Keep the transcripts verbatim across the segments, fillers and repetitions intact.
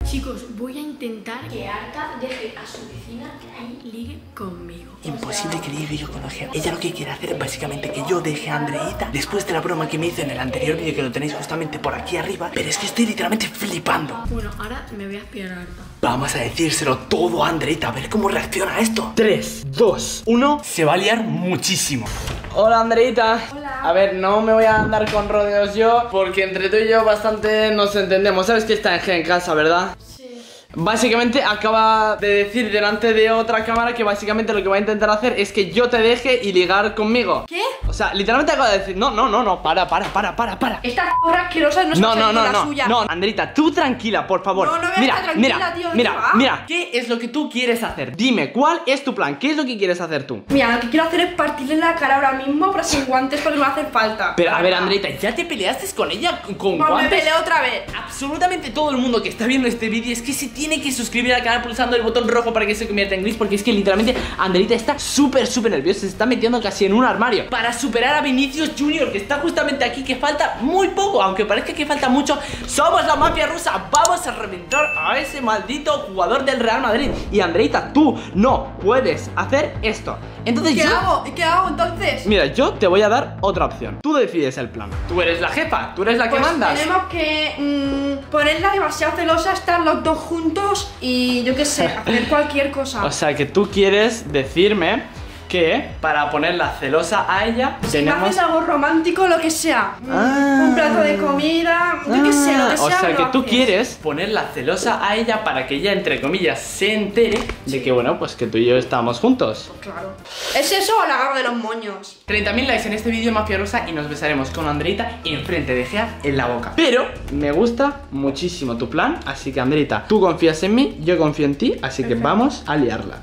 Chicos, voy a intentar que Arta deje a su vecina y ligue conmigo. Imposible que ligue yo con Egea. Ella lo que quiere hacer es básicamente que yo deje a Andreita después de la broma que me hizo en el anterior vídeo, que lo tenéis justamente por aquí arriba. Pero es que estoy literalmente flipando. Bueno, ahora me voy a espiar a Arta. Vamos a decírselo todo a Andreita, a ver cómo reacciona a esto. tres, dos, uno. Se va a liar muchísimo. Hola, Andreita. Hola. A ver, no me voy a andar con rodeos yo, porque entre tú y yo bastante nos entendemos. Sabes que está Egea en casa, ¿verdad? Básicamente acaba de decir delante de otra cámara que básicamente lo que va a intentar hacer es que yo te deje y ligar conmigo. ¿Qué? O sea, literalmente acaba de decir, no, no, no, no, para, para, para, para, para. Esta porra asquerosa no es No, no, no, la no, suya. no, Andreita, tú tranquila, por favor. No, no voy a mira, estar tranquila, mira, tío, mira, venga, va. mira, ¿qué es lo que tú quieres hacer? Dime, ¿cuál es tu plan? ¿Qué es lo que quieres hacer tú? Mira, lo que quiero hacer es partirle la cara ahora mismo, pero sin guantes porque me hace falta. Pero a ver, Andreita, ¿ya te peleaste con ella con Pues guantes? me peleo otra vez. Absolutamente todo el mundo que está viendo este vídeo es que se tiene que suscribir al canal pulsando el botón rojo para que se convierta en gris, porque es que literalmente Andreita está súper, súper nerviosa. Se está metiendo casi en un armario para superar a Vinicius Junior, que está justamente aquí, que falta muy poco, aunque parezca que falta mucho. Somos la mafia rusa, vamos a reventar a ese maldito jugador del Real Madrid. Y Andreita, tú no puedes hacer esto. Entonces ¿Qué yo... hago? ¿Y qué hago entonces? Mira, yo te voy a dar otra opción. Tú decides el plan. Tú eres la jefa, tú eres la que Pues mandas. tenemos que mmm, ponerla demasiado celosa, estar los dos juntos y yo qué sé, hacer cualquier cosa. O sea que tú quieres decirme que para ponerla celosa a ella Si tenemos... me haces algo romántico, lo que sea, mm, Ah. un plato de comida, yo qué sé, lo que sea. O sea me que lo tú haces. quieres ponerla celosa a ella para que ella, entre comillas, se entere de que, bueno, pues que tú y yo estamos juntos. Claro. ¿Es eso o la garra de los moños? treinta mil likes en este vídeo, mafia rusa, y nos besaremos con Andreita enfrente de Egea en la boca. Pero me gusta muchísimo tu plan, así que Andreita, tú confías en mí, yo confío en ti, así que Perfecto. vamos a liarla.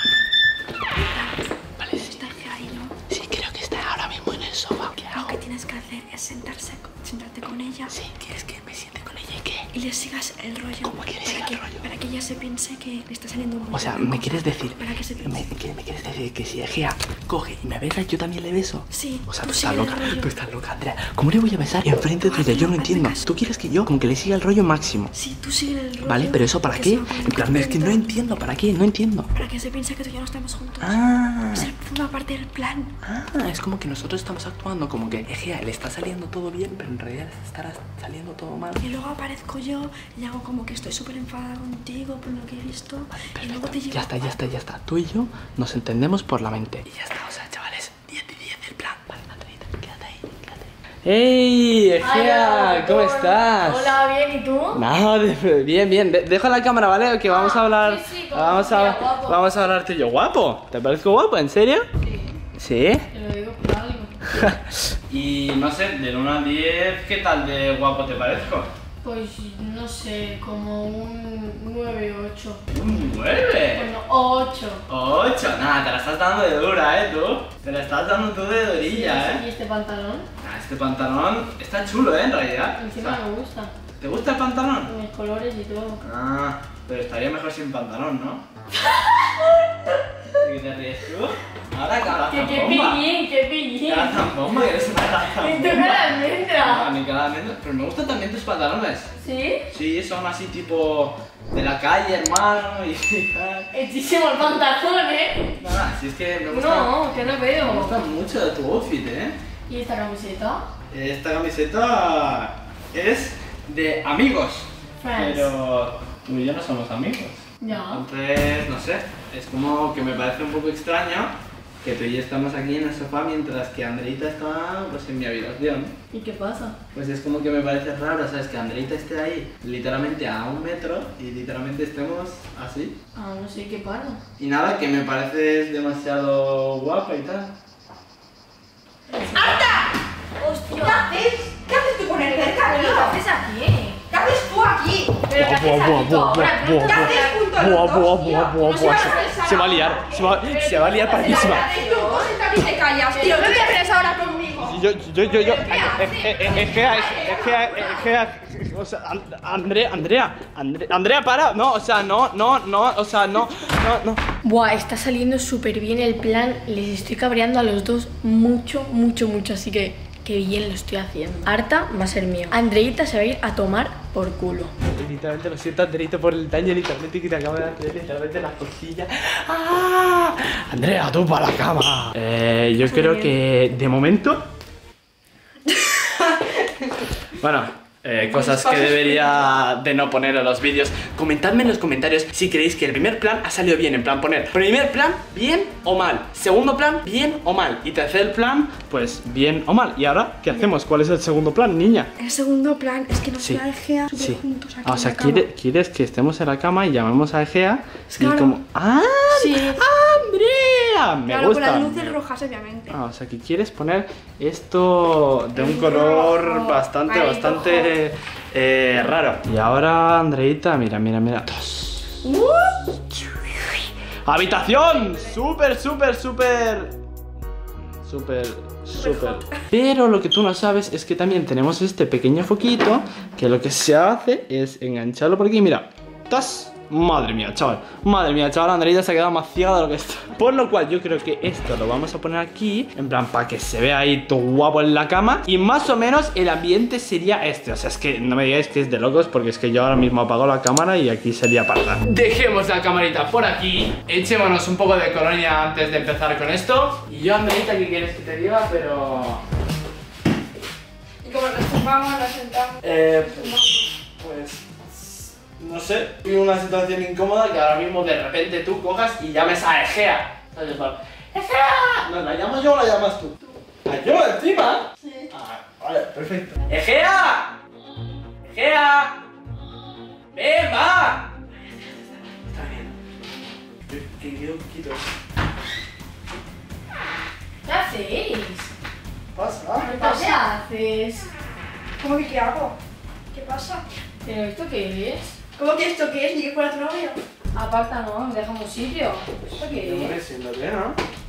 Está ahí, ¿no? Sí, creo que está ahora mismo en el sofá. ¿Qué Lo que tienes que hacer es sentarse, sentarte con ella. Sí, ¿quieres que me siente con ella y qué? Y le sigas el rollo. ¿Cómo que le para siga que, el rollo? Para que ella se piense que le está saliendo un O sea, ¿me quieres decir? Para que se piense. Me, que, ¿Me quieres decir que si Egea coge y me besa, yo también le beso? Sí. O sea, tú tú sigue estás el loca, rollo. tú estás loca, Andrea. ¿Cómo le voy a besar enfrente tuya? Yo no hazme entiendo. caso. ¿Tú quieres que yo con que le siga el rollo máximo? Sí, tú sigue el rollo. Vale, pero ¿eso para porque qué? se va a poner En plan, es que no contenta. entiendo, ¿para qué? No entiendo. Para que se piense que tú y yo no estamos juntos. Ah, Es una parte del plan. ah, es como que nosotros estamos actuando como que Egea le está saliendo todo bien, pero en realidad le estará saliendo todo mal. Y luego aparezco yo y hago como que estoy súper enfadada contigo por lo que he visto. Y luego te llevo. Ya está, ya está, ya está. Tú y yo nos entendemos por la mente. Y ya está, o sea, chavales, diez de diez el plan. Vale, Andreita, quédate ahí, quédate ahí. ¡Ey, Egea! ¿Cómo estás? Hola, bien, ¿y tú? No, de- bien, bien. De- deja la cámara, ¿vale? Que vamos a hablar. sí, sí, como vamos, a, mira, guapo. vamos a hablar tú y yo. ¿Guapo? ¿Te parezco guapo? ¿En serio? ¿Sí? Te lo digo por algo. Y no sé, del uno al diez, ¿qué tal de guapo te parezco? Pues no sé, como un nueve o ocho. Un nueve. Bueno, ocho. ocho. Nada, te la estás dando de dura, ¿eh, tú? Te la estás dando tú de durilla, ¿Y ¿eh? este pantalón? Ah, este pantalón está chulo, ¿eh? En realidad. Encima O sea, me gusta. ¿te gusta el pantalón? Con los colores y todo. Ah, pero estaría mejor sin pantalón, ¿no? ¿Y te ríes tú? Ahora cara ¡Que tan qué bomba. pillín, qué pillín! Cara tan bomba, que eres una cara tan ¡En tu bomba. cara Ah, almendra! mi cara de almendra. Pero me gustan también tus pantalones. ¿Sí? Sí, son así tipo de la calle, hermano, y tal. Hechísimo el pantalón, ¿eh? Nada, si es que me gusta, No, que no me veo. gusta mucho de tu outfit, ¿eh? ¿Y esta camiseta? Esta camiseta es de amigos, Friends. pero tú y yo no somos amigos. Ya. Entonces, no sé, es como que me parece un poco extraño que tú y yo estamos aquí en el sofá mientras que Andreita está pues en mi habitación. ¿Y qué pasa? Pues es como que me parece raro, ¿sabes? Que Andreita esté ahí literalmente a un metro y literalmente estemos así. Ah, no sé qué pasa. Y nada, que me pareces demasiado guapa y tal. ¡Hostia! ¿Qué haces? ¿Qué haces tú con el cerca, ¿Qué tío? haces aquí? ¿Qué haces tú aquí? ¿Pero qué haces aquí tú ahora? ¿Pero ¿Qué qué haces junto a los Buah, dos, buah, tío? buah, buah, No buah, vas se- a besar se va a liar, ahora. se va, se va a liar partísima. Cállate tú, vos sentarte y te callas, tío. ¿Qué vienes ahora conmigo? Yo, yo, yo, yo, ¿Pero qué haces? Egea, Egea, Egea, o sea, And- Andrea, Andrea, Andre- Andrea, para, no, o sea, no, no, no, o sea, no, no, no. Buah, está saliendo súper bien el plan. Les estoy cabreando a los dos mucho, mucho, mucho. Así que Qué bien lo estoy haciendo. Arta va a ser mío. Andreita se va a ir a tomar por culo. Literalmente lo siento, Andreita, por el daño literalmente que te acabo de hacer, literalmente las costillas. ¡Ah! Andrea, tú para la cama. Eh, yo creo que de momento. Bueno. Eh, cosas que debería de no poner en los vídeos. Comentadme en los comentarios si creéis que el primer plan ha salido bien. En plan poner primer plan, bien o mal. Segundo plan, bien o mal. Y tercer plan, pues bien o mal. ¿Y ahora qué hacemos? ¿Cuál es el segundo plan, niña? El segundo plan es que nos Sí. va a Egea súper Sí. juntos aquí Ah, o en sea, la cama. quiere- quieres que estemos en la cama y llamemos a Egea. Es Y claro. como. ¡Ah! Sí. ¡Andrea! Me Claro, gusta. con las luces rojas, obviamente. Ah, o sea, que quieres poner esto de un color rojo, bastante, ahí, bastante eh, raro. Y ahora, Andreita, mira, mira, mira. Tos. Uh, ¡Habitación! Súper, súper, súper. Súper, súper. Pero lo que tú no sabes es que también tenemos este pequeño foquito que lo que se hace es engancharlo por aquí. Mira. ¡Tas! Madre mía, chaval. Madre mía, chaval, Andreita se ha quedado más ciega de lo que está. Por lo cual yo creo que esto lo vamos a poner aquí, en plan, para que se vea ahí todo guapo en la cama. Y más o menos el ambiente sería este. O sea, es que no me digáis que es de locos, porque es que yo ahora mismo apago la cámara y aquí sería parda. Dejemos la camarita por aquí. Echémonos un poco de colonia antes de empezar con esto. Y yo, Andreita, ¿qué quieres que te diga? Pero... Y como nos tumbamos, nos sentamos. Eh, pues... No sé, estoy en una situación incómoda que ahora mismo de repente tú cojas y llames a Egea. ¿Sabes? ¡Egea! No, ¿la llamo yo o la llamas tú? ¿La yo encima? Sí. Ah, vale, perfecto. ¡Egea! ¡Egea! ¡Ven, va! Está bien. Que quedo poquito. ¿Qué hacéis? ¿Pasa? ¿Qué haces? ¿Cómo que qué hago? ¿Qué pasa? ¿Pero esto qué es? ¿Cómo que esto qué es? Ni que fuera tu novio. Aparta, no, déjame un sitio. ¿Esto qué es? Siendo bien, ¿no?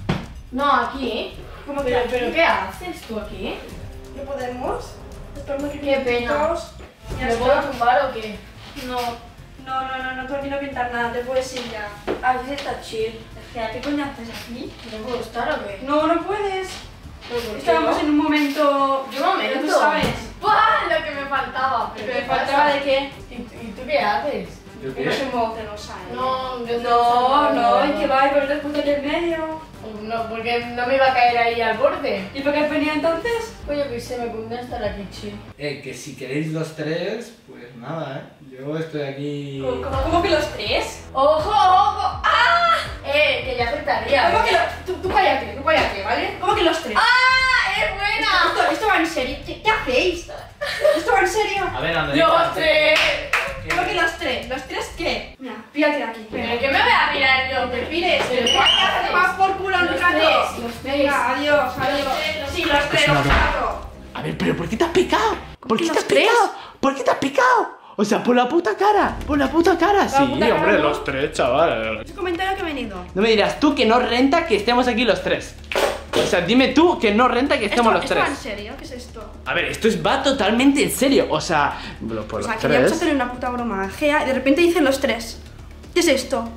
No, aquí. ¿Cómo que ¿Pero, aquí? pero qué haces tú aquí? ¿No podemos? Estamos aquí Qué pena. juntitos. Ya ¿Me puedo está. tumbar o qué? No, no, no, no, no, tú aquí no pintas nada, te puedes ir ya. Aquí está chill. Espera, ¿qué coño haces aquí? ¿No puedo estar o qué? No, no puedes. ¿Pero por qué Estábamos no? en un momento... ¿Qué momento? Tú sabes. ¡Buah! Lo que me faltaba. ¿Pero ¿Me qué faltaba pasa? de qué? ¿Y, ¿Y tú qué haces? ¿Yo Que no se modo celosa, ¿eh? No, yo No, no, y y que va y ponerte justo aquí en medio. No, porque no me iba a caer ahí al borde. ¿Y por qué has venido entonces? Oye, que se me pondrá estar aquí chill. Eh, que si queréis los tres, pues nada, eh. Yo estoy aquí. ¿Cómo, cómo, cómo que los tres? ¡Ojo, ojo! ¡Ah! Eh, que ya aceptaría. ¿Cómo ¿eh? que los... Tú, tú cállate, tú cállate, ¿vale? ¿Cómo que los tres? ¡Ah! ¡Es buena! Esto, esto va en serio. ¿Qué, qué hacéis? ¿Esto va en serio? A ver, Andrea. ¡Los tres! ¿Cómo que los tres? ¿Los tres qué? Mira, pírate de aquí. ¿Pero qué me voy a mirar yo? Te pires, ¿Pero te qué vas a haces? tomar por culo un Los rato. tres, los tres. Venga, adiós, adiós. tres, los Sí, los tres, los cuatro. A ver, pero ¿por qué te has picado? ¿Por que qué te los has tres? picado? ¿Por qué te has picado? O sea, por la puta cara, por la puta cara. Sí, puta cara, hombre, ¿no? los tres, chaval. Es un comentario que he venido. No me dirás tú que no renta que estemos aquí los tres. O sea, dime tú que no renta que estemos ¿Esto, los ¿Esto va en tres. serio? ¿Qué es esto? A ver, esto es, va totalmente en serio. O sea, lo- por O sea, los queríamos tres. hacerle una puta broma a Gea y de repente dicen los tres. ¿Qué es esto?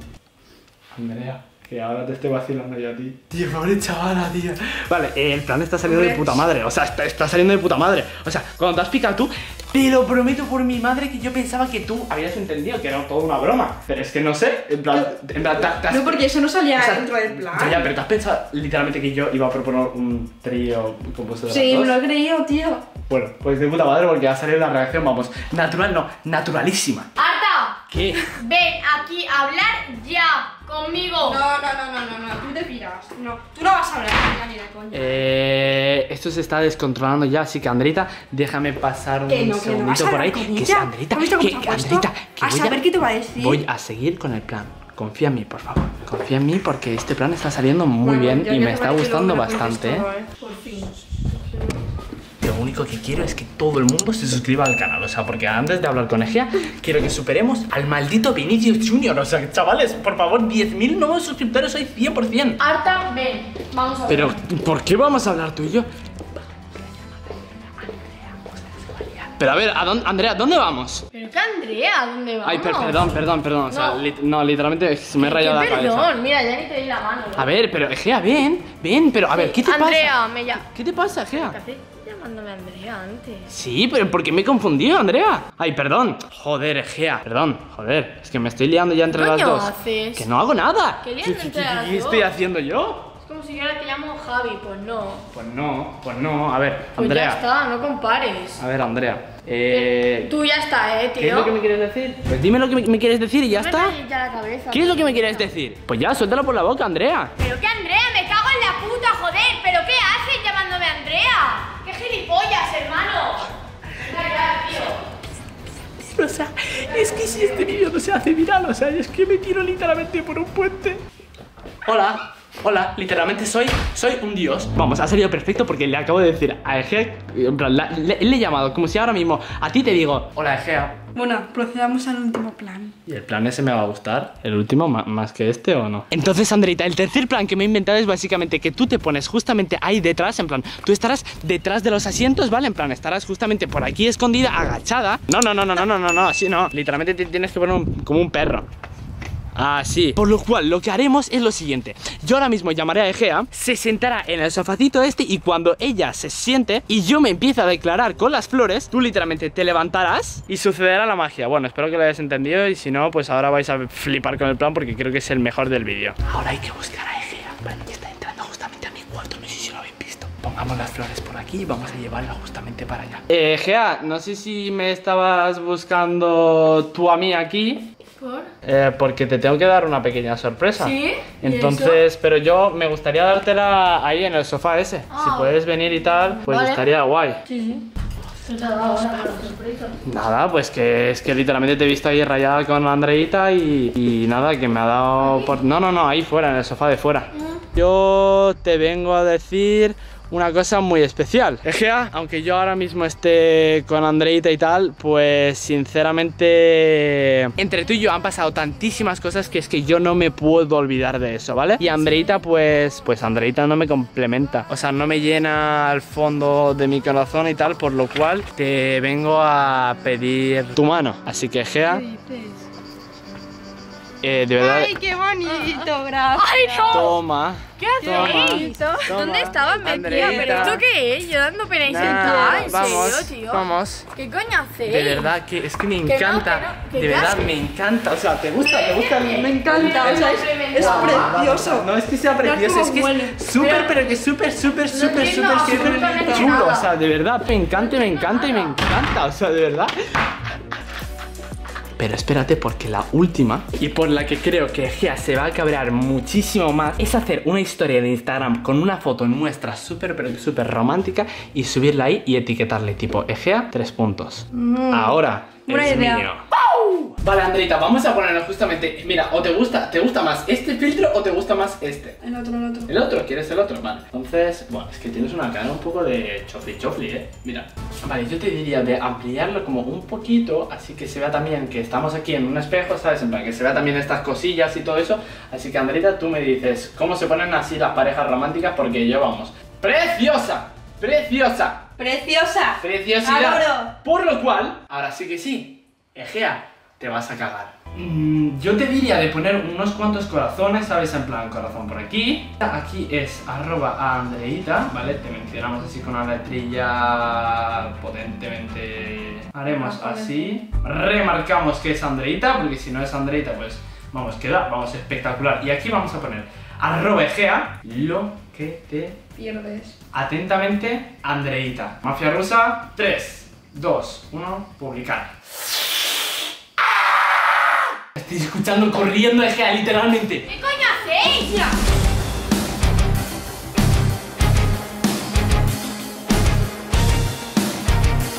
Andrea, que ahora te estoy vacilando yo a ti. Tío, pobre chavala, tío. Vale, eh, el plan está saliendo de Hombre. puta madre. O sea, está, está saliendo de puta madre. O sea, cuando te has picado tú, te lo prometo por mi madre que yo pensaba que tú habías entendido que era toda una broma. Pero es que no sé. En plan, en plan, te- te has- No, porque eso no salía o sea, dentro del plan. Ya, ya, pero te has pensado literalmente que yo iba a proponer un trío compuesto de las Sí, dos? me lo he creído, tío. Bueno, pues de puta madre porque ha salido la reacción, vamos, natural no, naturalísima. ¡Arta! ¿Qué? Ven aquí a hablar ya conmigo. No, no, no, no, no, no, tú te piras. No, tú no vas a hablar ya ni de coña. Eh, esto se está descontrolando ya, así que Andrita, déjame pasar un Que no, que no, segundito vas a por hablar ahí. con Que ella. sea Andrita, ¿Has visto que, cómo que se ha puesto? Andrita, que A voy saber qué te va a decir. Voy a seguir con el plan. Confía en mí, por favor. Confía en mí porque este plan está saliendo muy Bueno, bien ya- y ya me te está parece que gustando luego me lo cuentes bastante, todo, ¿eh? Por fin. Lo único que quiero es que todo el mundo se suscriba al canal, o sea, porque antes de hablar con Egea, quiero que superemos al maldito Vinicius Junior. O sea, chavales, por favor, diez mil nuevos suscriptores hoy cien por cien. Arta, ven, vamos a ver. Pero, ¿por qué vamos a hablar tú y yo? Pero a ver, ¿a dónde, Andrea, ¿dónde vamos? ¿Pero qué, Andrea? ¿A dónde vamos? Ay, per- perdón, perdón, perdón. O sea, No. lit- no, literalmente se me he ¿Qué rayado la perdón? cabeza. Mira, ya ni te di la mano. ¿no? A ver, pero Egea, ven, ven, pero a ver, ¿qué te Andrea, pasa? me llama. ¿Qué te pasa, Egea? Café. llamándome Andrea antes. Sí, pero ¿por qué me he confundido, Andrea? Ay, perdón. Joder, Egea. Perdón, joder. Es que me estoy liando ya entre ¿Qué las coño dos. haces? Que no hago nada. ¿Qué liando ¿Qué, entre qué- las qué dos? estoy haciendo yo? Es como si yo ahora te llamo Javi, pues no. Pues no, pues no. A ver, Pues Andrea. ya está, no compares. A ver, Andrea. Eh, Tú ya está, eh, tío. ¿Qué es lo que me quieres decir? Pues dime lo que me, me quieres decir y ya No me está. calles ya la cabeza, ¿Qué es lo que me tío. quieres decir? Pues ya, suéltalo por la boca, Andrea. Pero que Andrea, me cago en la puta, joder. ¿Pero qué haces llamándome Andrea? ¡Qué gilipollas, hermano! Venga ya, tío. O sea, es que si este vídeo no se hace viral, o sea, es que me tiro literalmente por un puente. Hola, hola, literalmente soy, soy un dios. Vamos, ha salido perfecto porque le acabo de decir a Egea, en plan, la- le, le he llamado como si ahora mismo a ti te digo, hola Egea. Bueno, procedamos al último plan. ¿Y el plan ese me va a gustar? ¿El último ma- más que este o no? Entonces, Andreita, el tercer plan que me he inventado es básicamente que tú te pones justamente ahí detrás, en plan, tú estarás detrás de los asientos, ¿vale? En plan, estarás justamente por aquí escondida, agachada. No, no, no, no, no, no, no, no, así no. Literalmente te tienes que poner un- como un perro. Así. Por lo cual, lo que haremos es lo siguiente. Yo ahora mismo llamaré a Egea, se sentará en el sofacito este y cuando ella se siente y yo me empiezo a declarar con las flores, tú literalmente te levantarás y sucederá la magia. Bueno, espero que lo hayas entendido y si no, pues ahora vais a flipar con el plan porque creo que es el mejor del vídeo. Ahora hay que buscar a Egea. Vale, está entrando justamente a mi cuarto, no sé si lo habéis visto. Pongamos las flores por aquí y vamos a llevarla justamente para allá. Eh, Egea, no sé si me estabas buscando tú a mí aquí. ¿Por? Eh, porque te tengo que dar una pequeña sorpresa. ¿Sí? ¿Y Entonces, pero yo me gustaría dártela ahí en el sofá ese. Ah. Si puedes venir y tal, pues Vale. estaría guay. Sí, sí. ¿Qué te ha dado ahora para la sorpresa? Nada, pues que es que literalmente te he visto ahí rayada con Andreita y, y nada, que me ha dado por... No, no, no, ahí fuera, en el sofá de fuera. Yo te vengo a decir una cosa muy especial. Egea, aunque yo ahora mismo esté con Andreita y tal, pues sinceramente entre tú y yo han pasado tantísimas cosas que es que yo no me puedo olvidar de eso, ¿vale? Y Andreita pues, pues Andreita no me complementa, o sea, no me llena al fondo de mi corazón y tal, por lo cual te vengo a pedir tu mano. Así que Egea, eh, de verdad, ¡Ay, qué bonito! Gracias. ¡Ay, no! toma. ¿Qué Toma. hacéis? Toma. ¿Dónde estabas metida? Andreita. ¿Pero esto qué es? Yo dando pena y Nah, sentada. ¿En vamos, serio, tío? vamos. ¿Qué coño hacéis? De verdad que es que me Que no, encanta, que no, que de ya verdad sé. me encanta, o sea, ¿te gusta? ¿Te gusta? Me encanta, o sea, es, es precioso. No es que sea precioso, es que huele. es súper, Pero- pero que súper, súper, súper, entiendo súper, súper absolutamente chulo, nada. o sea, de verdad, me encanta, me encanta y me encanta, o sea, de verdad. Pero espérate porque la última, y por la que creo que Egea se va a cabrear muchísimo más, es hacer una historia de Instagram con una foto nuestra súper, pero súper romántica y subirla ahí y etiquetarle tipo Egea, tres puntos. Ahora buena es idea. mío. Vale, Andreita, vamos a ponernos justamente. Mira, o te gusta, ¿te gusta más este filtro o te gusta más este? El otro, el otro. ¿El otro? ¿Quieres el otro? Vale. Entonces, bueno, es que tienes una cara un poco de chofli chofli, ¿eh? Mira. Vale, yo te diría de ampliarlo como un poquito, así que se vea también que estamos aquí en un espejo, ¿sabes? En plan, que se vea también estas cosillas y todo eso. Así que, Andreita, tú me dices cómo se ponen así las parejas románticas, porque yo, vamos, ¡preciosa! ¡Preciosa! ¡Preciosa! ¡Preciosidad! Adoro. Por lo cual, ahora sí que sí, Egea, te vas a cagar. Mm, yo te diría de poner unos cuantos corazones, ¿sabes? En plan, corazón por aquí. Aquí es arroba a Andreita, ¿vale? Te mencionamos así con una letrilla potentemente. Haremos así. Remarcamos que es Andreita, porque si no es Andreita, pues vamos, queda, vamos, espectacular. Y aquí vamos a poner arroba Egea, lo que te Pierdes. atentamente, Andreita. Mafia rusa, tres, dos, uno, publicar. Estoy escuchando corriendo Egea, literalmente. ¿Qué coño hacéis?